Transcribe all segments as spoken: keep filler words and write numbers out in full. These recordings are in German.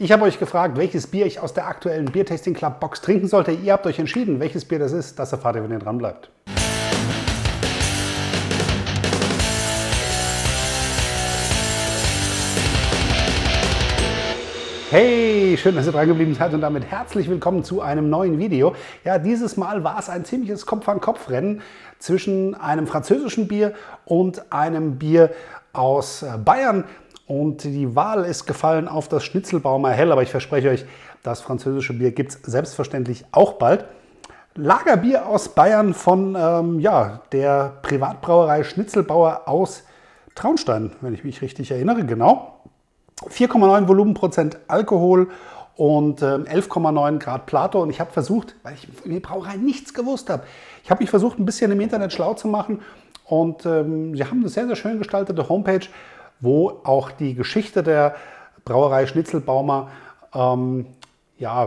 Ich habe euch gefragt, welches Bier ich aus der aktuellen Biertasting Club Box trinken sollte. Ihr habt euch entschieden, welches Bier das ist. Das erfahrt ihr, wenn ihr dran bleibt. Hey, schön, dass ihr dran geblieben seid und damit herzlich willkommen zu einem neuen Video. Ja, dieses Mal war es ein ziemliches Kopf-an-Kopf-Rennen zwischen einem französischen Bier und einem Bier aus Bayern. Und die Wahl ist gefallen auf das Schnitzelbaumer Hell, aber ich verspreche euch, das französische Bier gibt es selbstverständlich auch bald. Lagerbier aus Bayern von ähm, ja, der Privatbrauerei Schnitzelbauer aus Traunstein, wenn ich mich richtig erinnere, genau. vier Komma neun Volumenprozent Alkohol und ähm, elf Komma neun Grad Plato. Und ich habe versucht, weil ich in der Brauerei nichts gewusst habe, ich habe mich versucht, ein bisschen im Internet schlau zu machen. Und ähm, sie haben eine sehr, sehr schön gestaltete Homepage, wo auch die Geschichte der Brauerei Schnitzelbaumer ähm, ja, äh,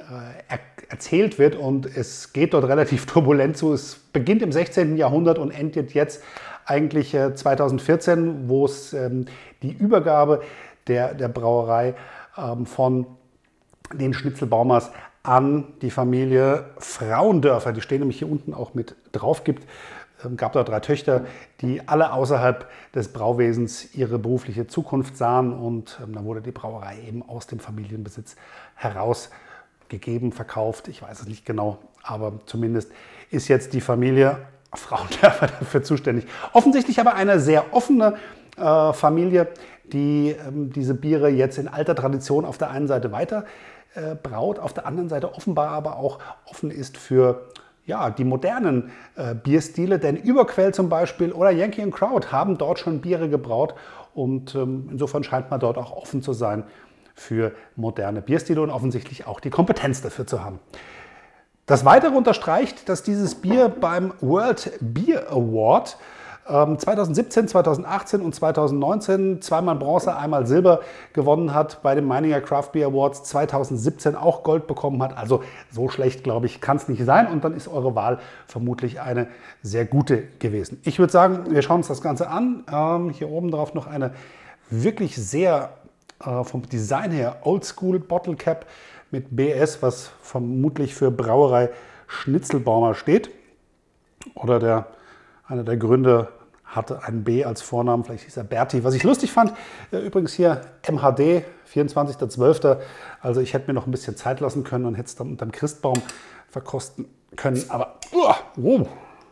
er erzählt wird. Und es geht dort relativ turbulent zu. Es beginnt im sechzehnten Jahrhundert und endet jetzt eigentlich äh, zweitausendvierzehn, wo es ähm, die Übergabe der, der Brauerei ähm, von den Schnitzelbaumers an die Familie Frauendörfer, die stehen nämlich hier unten auch mit drauf, gibt. Ähm, gab da drei Töchter, die alle außerhalb des Brauwesens ihre berufliche Zukunft sahen und ähm, dann wurde die Brauerei eben aus dem Familienbesitz herausgegeben, verkauft. Ich weiß es nicht genau, aber zumindest ist jetzt die Familie Frauendörfer dafür zuständig. Offensichtlich aber eine sehr offene äh, Familie, die ähm, diese Biere jetzt in alter Tradition auf der einen Seite weiter äh, braut, auf der anderen Seite offenbar aber auch offen ist für ja, die modernen äh, Bierstile, denn Überquell zum Beispiel oder Yankee and Crowd haben dort schon Biere gebraut und ähm, insofern scheint man dort auch offen zu sein für moderne Bierstile und offensichtlich auch die Kompetenz dafür zu haben. Das Weitere unterstreicht, dass dieses Bier beim World Beer Award ähm, zweitausendsiebzehn, zweitausendachtzehn und zweitausendneunzehn zweimal Bronze, einmal Silber gewonnen hat, bei den Meininger Craft Beer Awards zweitausendsiebzehn auch Gold bekommen hat. Also so schlecht, glaube ich, kann es nicht sein und dann ist eure Wahl vermutlich eine sehr gute gewesen. Ich würde sagen, wir schauen uns das Ganze an. Ähm, hier oben drauf noch eine wirklich sehr äh, vom Design her Oldschool Bottle Cap mit B S, was vermutlich für Brauerei Schnitzelbaumer steht. Oder der, einer der Gründer hatte ein B als Vornamen, vielleicht hieß er Berti. Was ich lustig fand, übrigens hier M H D, vierundzwanzigster zwölfter Also ich hätte mir noch ein bisschen Zeit lassen können und hätte es dann unter dem Christbaum verkosten können. Aber uh, wow,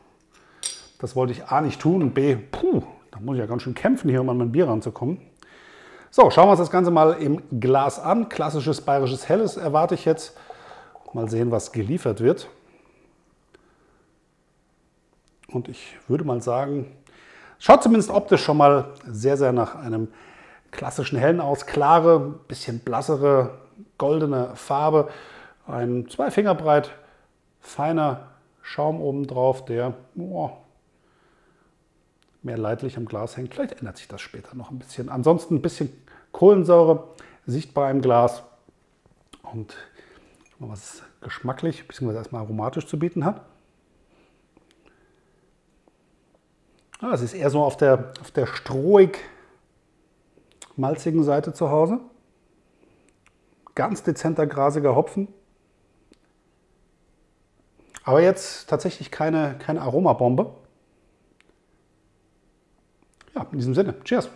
das wollte ich A nicht tun und B, puh, da muss ich ja ganz schön kämpfen hier, um an mein Bier ranzukommen. So, schauen wir uns das Ganze mal im Glas an. Klassisches bayerisches Helles erwarte ich jetzt. Mal sehen, was geliefert wird. Und ich würde mal sagen, schaut zumindest optisch schon mal sehr, sehr nach einem klassischen Hellen aus. Klare, bisschen blassere, goldene Farbe. Ein zwei Finger breit, feiner Schaum oben drauf, der oh, mehr leidlich am Glas hängt. Vielleicht ändert sich das später noch ein bisschen. Ansonsten ein bisschen Kohlensäure sichtbar im Glas. Und was es geschmacklich bzw. erstmal aromatisch zu bieten hat. Ah, es ist eher so auf der, auf der strohig-malzigen Seite zu Hause. Ganz dezenter, grasiger Hopfen. Aber jetzt tatsächlich keine, keine Aromabombe. Ja, in diesem Sinne, cheers!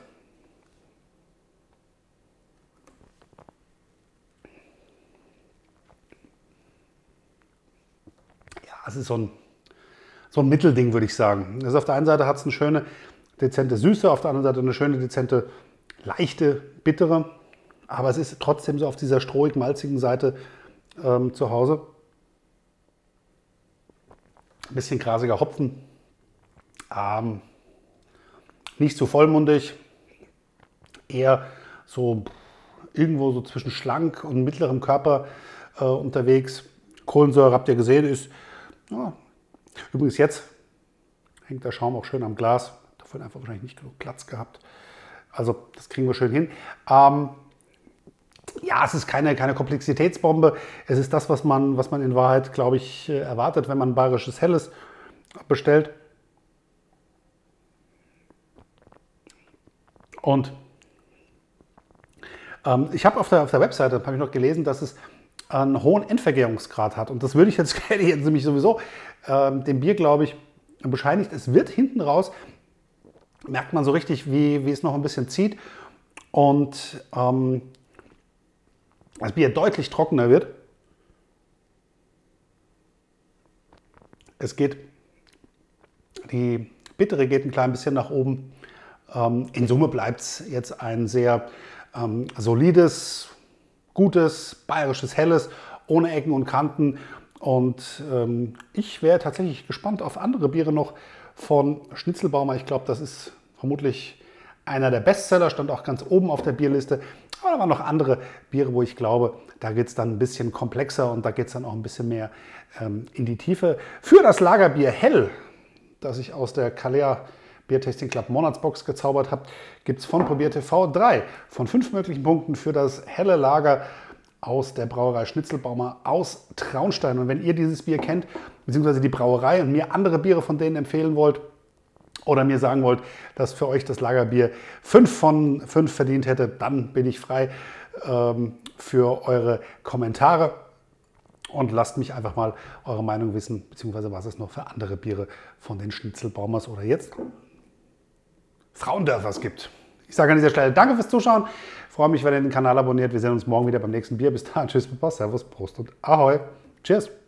Ja, es ist so ein, so ein Mittelding, würde ich sagen. Also auf der einen Seite hat es eine schöne, dezente Süße, auf der anderen Seite eine schöne, dezente, leichte, bittere. Aber es ist trotzdem so auf dieser strohig-malzigen Seite ähm, zu Hause. Ein bisschen grasiger Hopfen. Ähm, Nicht zu vollmundig, eher so irgendwo so zwischen schlank und mittlerem Körper äh, unterwegs. Kohlensäure, habt ihr gesehen, ist ja, übrigens jetzt hängt der Schaum auch schön am Glas. Davon einfach wahrscheinlich nicht genug Platz gehabt. Also das kriegen wir schön hin. Ähm, ja, es ist keine, keine Komplexitätsbombe. Es ist das, was man, was man in Wahrheit, glaube ich, erwartet, wenn man ein bayerisches Helles bestellt. Und Ähm, ich habe auf der, auf der Webseite habe ich noch gelesen, dass es einen hohen Endvergärungsgrad hat. Und das würde ich jetzt, hätte ich jetzt nämlich sowieso ähm, dem Bier, glaube ich, bescheinigt. Es wird hinten raus, merkt man so richtig, wie, wie es noch ein bisschen zieht. Und ähm, das Bier deutlich trockener wird. Es geht, die Bittere geht ein klein bisschen nach oben. Ähm, in Summe bleibt es jetzt ein sehr ähm, solides, gutes, bayerisches Helles, ohne Ecken und Kanten. Und ähm, ich wäre tatsächlich gespannt auf andere Biere noch von Schnitzelbaumer. Ich glaube, das ist vermutlich einer der Bestseller, stand auch ganz oben auf der Bierliste. Aber da waren noch andere Biere, wo ich glaube, da geht es dann ein bisschen komplexer und da geht es dann auch ein bisschen mehr ähm, in die Tiefe. Für das Lagerbier Hell, das ich aus der Kalea Beer Tasting Club Monatsbox gezaubert habe, gibt es von Probier T V drei von fünf möglichen Punkten für das helle Lager aus der Brauerei Schnitzelbaumer aus Traunstein. Und wenn ihr dieses Bier kennt, beziehungsweise die Brauerei und mir andere Biere von denen empfehlen wollt oder mir sagen wollt, dass für euch das Lagerbier fünf von fünf verdient hätte, dann bin ich frei ähm, für eure Kommentare. Und lasst mich einfach mal eure Meinung wissen, beziehungsweise was es noch für andere Biere von den Schnitzelbaumers oder jetzt Frauendörfers gibt. Ich sage an dieser Stelle danke fürs Zuschauen. Ich freue mich, wenn ihr den Kanal abonniert. Wir sehen uns morgen wieder beim nächsten Bier. Bis dahin, tschüss, Papa, Servus, Prost und Ahoi. Cheers.